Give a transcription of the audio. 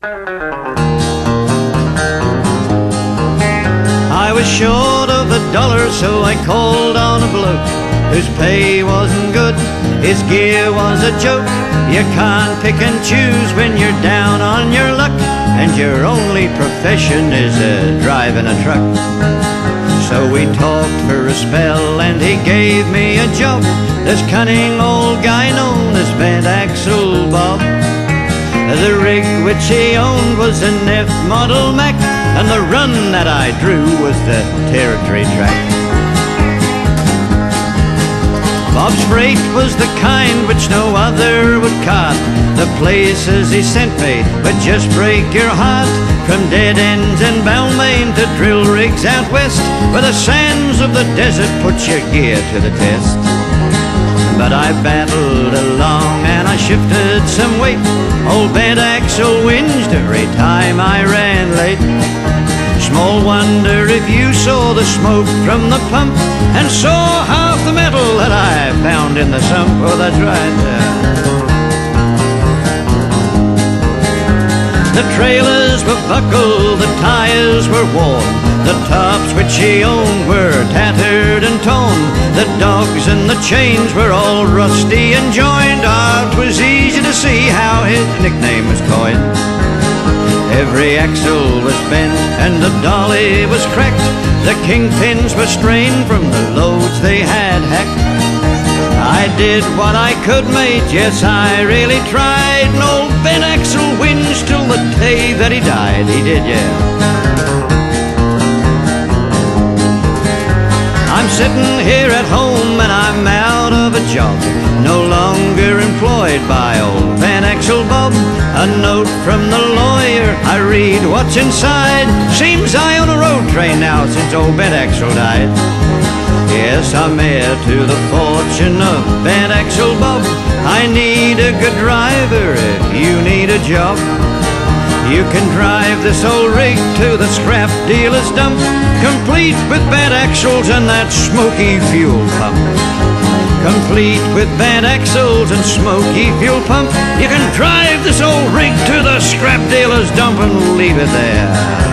I was short of $1, so I called on a bloke whose pay wasn't good, his gear was a joke. You can't pick and choose when you're down on your luck, and your only profession is driving a truck. So we talked for a spell and he gave me a job, this cunning old guy known as Bent Axle Bob. The rig which he owned was an F model Mac, and the run that I drew was the territory track. Bob's freight was the kind which no other would cart. The places he sent me would just break your heart, from dead ends in Balmain to drill rigs out west, where the sands of the desert put your gear to the test. But I battled along and I shifted some weight. Old Bent Axle whinged every time I ran late. Small wonder if you saw the smoke from the pump and saw half the metal that I found in the sump. Oh, that's right. The trailers were buckled, the tires were worn, the tops which he owned were tattered and torn. The dogs and the chains were all rusty and joined. Ah, 'twas easy to see how his nickname was coined. Every axle was bent and the dolly was cracked. The kingpins were strained from the loads they had hacked. I did what I could, mate, yes, I really tried. And old Bent Axle whinged till the day that he died. He did, yeah. I'm sitting here at home and I'm out of a job, no longer employed by old Bent Axle Bob. A note from the lawyer, I read what's inside. Seems I own a road train now since old Bent Axle died. Yes, I'm heir to the fortune of Bent Axle Bob. I need a good driver if you need a job. You can drive this old rig to the scrap dealer's dump, complete with bent axles and that smoky fuel pump. Complete with bent axles and smoky fuel pump. You can drive this old rig to the scrap dealer's dump and leave it there.